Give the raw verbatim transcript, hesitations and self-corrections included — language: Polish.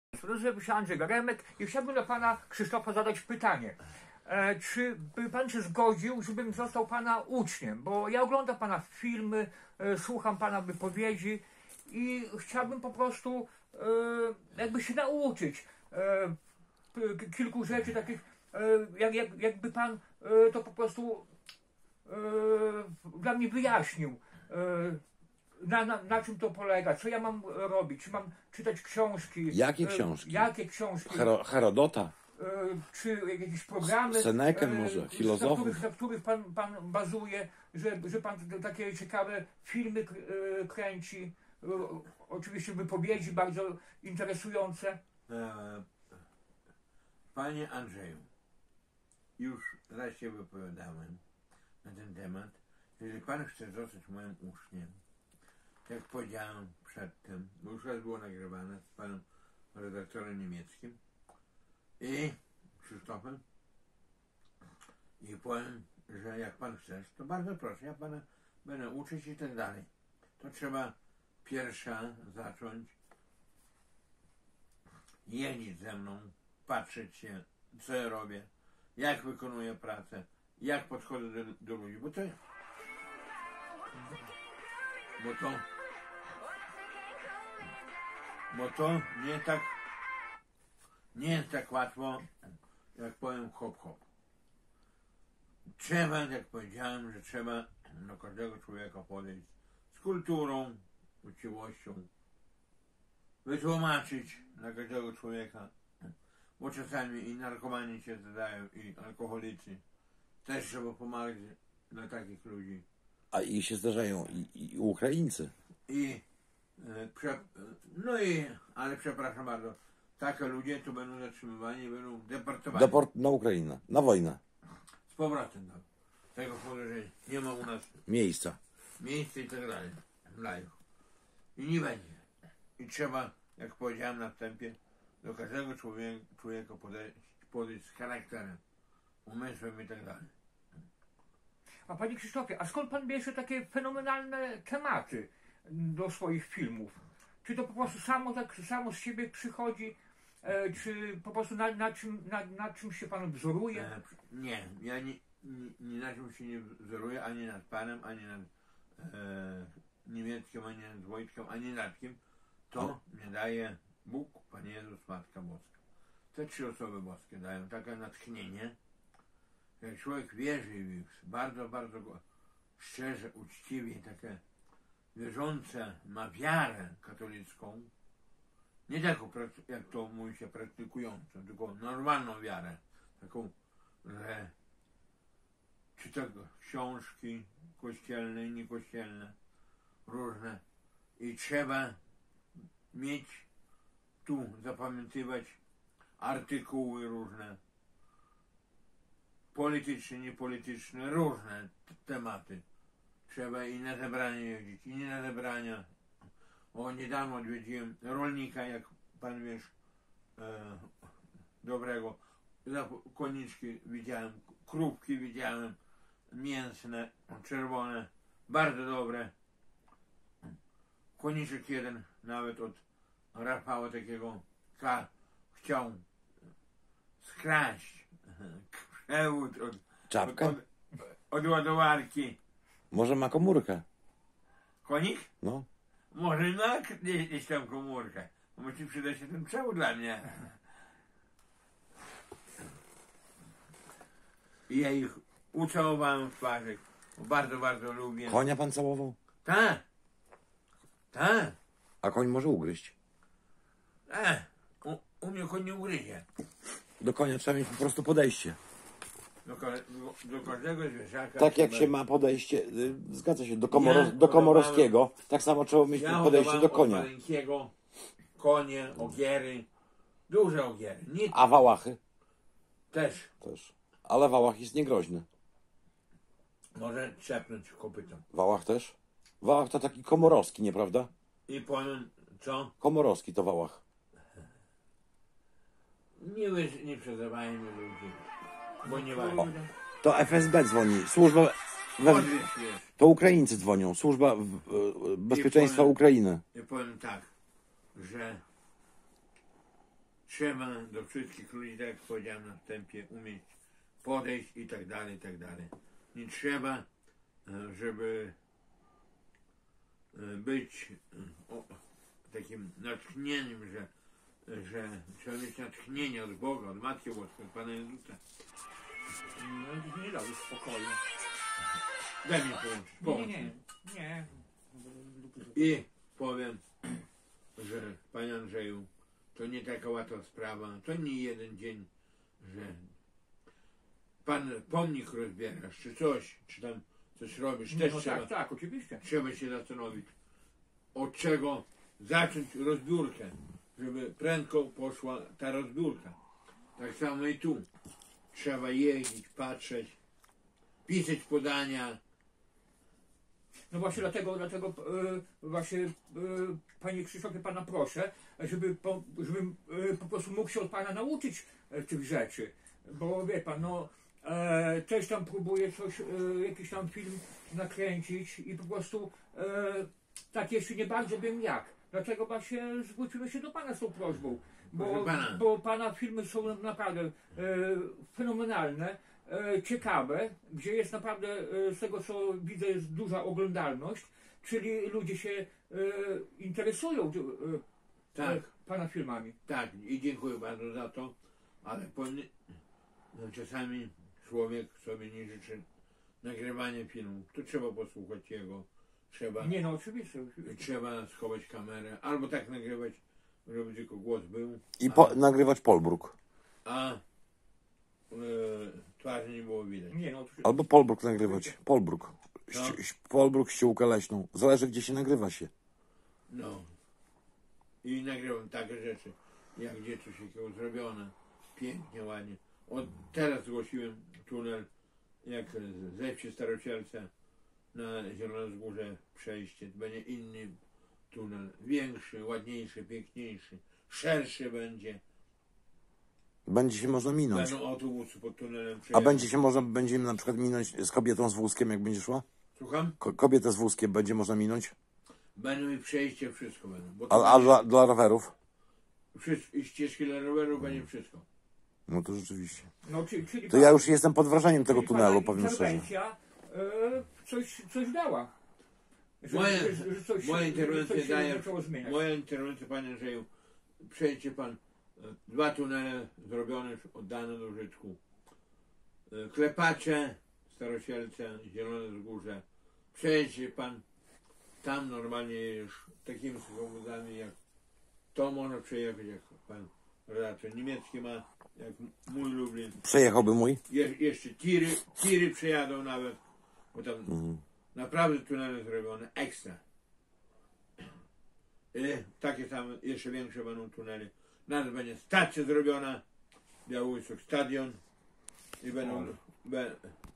Nazywam się Andrzej Garemek i chciałbym do pana Krzysztofa zadać pytanie. E, czy by pan się zgodził, żebym został pana uczniem? Bo ja oglądam pana filmy, e, słucham pana wypowiedzi i chciałbym po prostu e, jakby się nauczyć e, kilku rzeczy takich, e, jak, jak, jakby pan e, to po prostu e, dla mnie wyjaśnił. E, Na, na, na czym to polega? Co ja mam robić? Czy mam czytać książki? Jakie E, książki? Jakie książki? Hero, Herodota? E, czy jakieś programy? Senekę e, może, Na filozofów? których, na których pan, pan bazuje, że, że pan takie ciekawe filmy k- e, kręci? E, oczywiście wypowiedzi bardzo interesujące. E, Panie Andrzeju, już raz się wypowiadałem na ten temat. Jeżeli pan chce zostać moim uczniem, jak powiedziałem przedtem, bo już raz było nagrywane z panem redaktorem niemieckim i Krzysztofem, i powiem, że jak pan chcesz, to bardzo proszę, ja pana będę uczyć i tak dalej. To trzeba pierwsza zacząć jeździć ze mną, patrzeć się, co ja robię, jak wykonuję pracę, jak podchodzę do, do ludzi, bo to bo to bo to nie tak nie jest tak łatwo, jak powiem hop hop. Trzeba, jak powiedziałem, że trzeba do każdego człowieka podejść z kulturą, uczciwością, wytłumaczyć dla każdego człowieka, bo czasami i narkomani się zadają, i alkoholicy. Też trzeba pomagać dla takich ludzi. A i się zdarzają i, i Ukraińcy. I e, prze, no i, ale przepraszam bardzo, takie ludzie tu będą zatrzymywani, będą deportowani. Deport na Ukrainę, na wojnę. Z powrotem do tego powodu, że nie ma u nas Miejsca. miejsca i tak dalej dla nich. I nie będzie. I trzeba, jak powiedziałem na wstępie, do każdego człowieka, człowieka podejść, podejść z charakterem, umysłem i tak dalej. A panie Krzysztofie, a skąd pan bierze takie fenomenalne tematy do swoich filmów? Czy to po prostu samo, tak samo z siebie przychodzi, e, czy po prostu na, na, czym, na, na czym się pan wzoruje? E, nie, ja nie, nie, nie na czym się nie wzoruję, ani nad panem, ani nad e, niemieckim, ani nad Wojtkiem, ani nad kim. To mnie daje Bóg, Pan Jezus, Matka Boska. Te trzy osoby boskie dają takie natchnienie. Jak człowiek wierzy w nich, bardzo, bardzo go szczerze, uczciwie, takie wierzące, ma wiarę katolicką, nie taką, jak to mówi się, praktykującą, tylko normalną wiarę, taką, że czyta książki kościelne i niekościelne, różne, i trzeba mieć tu, zapamiętywać artykuły różne, polityczne, niepolityczne, różne tematy. Trzeba i na zebranie jeździć, i nie na zebrania. O, niedawno odwiedziłem rolnika, jak pan wiesz, e, dobrego. Koniczki widziałem, krówki widziałem, mięsne, czerwone, bardzo dobre. Koniczek jeden nawet od Rafała takiego K chciał skraść przewód od, Czapkę? od, od, od ładowarki. Może ma komórkę. Konik? No. Może ma gdzieś tam komórkę. Musi przydać się ten przewód dla mnie. I ja ich ucałowałem w twarzy. Bardzo, bardzo lubię. Konia pan całował? Tak. Tak. A koń może ugryźć. Tak. U, u mnie koń nie ugryzie. Do konia trzeba mieć po prostu podejście. Do, do, do każdego zwierzaka. Tak jak trzeba... się ma podejście, y, zgadza się, do, komoro, Ja do komorowskiego, tak samo trzeba mieć Ja podejście do konia. od maleńkiego konie, ogiery, duże ogiery. Nie A wałachy? też Też. Ale wałach jest niegroźny. może trzepnąć kopytą. Wałach też? Wałach to taki komorowski, nieprawda? I powiem, co? Komorowski to wałach. Nie, wy- nie przezywajmy ludzi, bo nie warto. O, to F S B dzwoni. Służba... We, Odwiedź, wiesz. to Ukraińcy dzwonią. Służba w, y, Bezpieczeństwa powiem- Ukrainy. Ja powiem tak, że trzeba do wszystkich ludzi, tak jak powiedziałem na wstępie, umieć podejść i tak dalej, i tak dalej. Nie trzeba, e, żeby e, być e, o, takim natchnieniem, że, że trzeba mieć natchnienie od Boga, od Matki Boskiej, od Pana Jezusa. No, nie dałeś spokoju. Daj mi połączyć. Nie, połącz nie, mnie. nie. I powiem, że Panie Andrzeju, to nie taka łatwa sprawa, to nie jeden dzień, że Pan pomnik rozbierasz, czy coś, czy tam coś robisz, też No trzeba, tak, tak, oczywiście. trzeba się zastanowić, od czego zacząć rozbiórkę, żeby prędko poszła ta rozbiórka. Tak samo i tu. Trzeba jeździć, patrzeć, pisać podania. No właśnie dlatego, dlatego e, właśnie e, Panie Krzysztofie, Pana proszę, żeby po, żebym e, po prostu mógł się od Pana nauczyć e, tych rzeczy. Bo wie Pan, no e, też tam próbuję coś, e, jakiś tam film nakręcić i po prostu e, tak jeszcze nie bardzo wiem jak. Dlatego właśnie zwrócimy się do Pana z tą prośbą. Bo, Proszę pana. bo Pana filmy są naprawdę e, fenomenalne, e, ciekawe, gdzie jest naprawdę, e, z tego co widzę, jest duża oglądalność, czyli ludzie się e, interesują e, Tak. e, Pana filmami. Tak, i dziękuję bardzo za to, ale powinny, no, czasami człowiek sobie nie życzy nagrywania filmu. To trzeba posłuchać jego, trzeba, Nie no, oczywiście. oczywiście. trzeba schować kamerę, albo tak nagrywać, żeby tylko głos był, I po, nagrywać Polbruk. a e, twarzy nie było widać. Nie no, oczywiście. Albo Polbruk nagrywać. Polbruk. No. Ści- ści- Polbruk, ściółkę leśną. Zależy, gdzie się nagrywa się. No. I nagrywam takie rzeczy, jak gdzie coś takiego zrobione, pięknie, ładnie. Od teraz zgłosiłem tunel, jak ze wsi Starocielca na Zielone Wzgórze przejście. To będzie inny tunel, większy, ładniejszy, piękniejszy, szerszy będzie. Będzie się można minąć. Będą autobusy pod tunelem A przejeżdżać. będzie się można, będziemy na przykład minąć z kobietą z wózkiem, jak będzie szła? Słucham? Ko kobietę z wózkiem będzie można minąć? Będą i przejście, wszystko będą. Bo A, to a będzie dla, dla rowerów? wszystko, i ścieżki dla rowerów będzie wszystko. No to rzeczywiście. No, czyli, czyli To ja już jestem pod wrażeniem tego czyli tunelu, pana powiem szczerze. interwencja e, coś, coś dała. Że, Moja- że, że coś, moja że interwencja coś się daje- zaczęło zmieniać. Moja interwencja, Panie Andrzeju, przejdźcie Pan, e, dwa tunele zrobione, już oddane do użytku. E, Klepacze, Starosielce, Zielone Wzgórze. Przejdźcie Pan, tam normalnie już takimi samochodami jak to można przejechać, jak Pan redaktor niemiecki ma, jak mój Lublin. Przejechałby mój? Je, jeszcze tiry, tiry przejadą nawet, bo tam Mhm. naprawdę tunele zrobione ekstra. I takie same, jeszcze większe będą tunele. Nawet będzie stacja zrobiona, Białystok stadion i będą, be,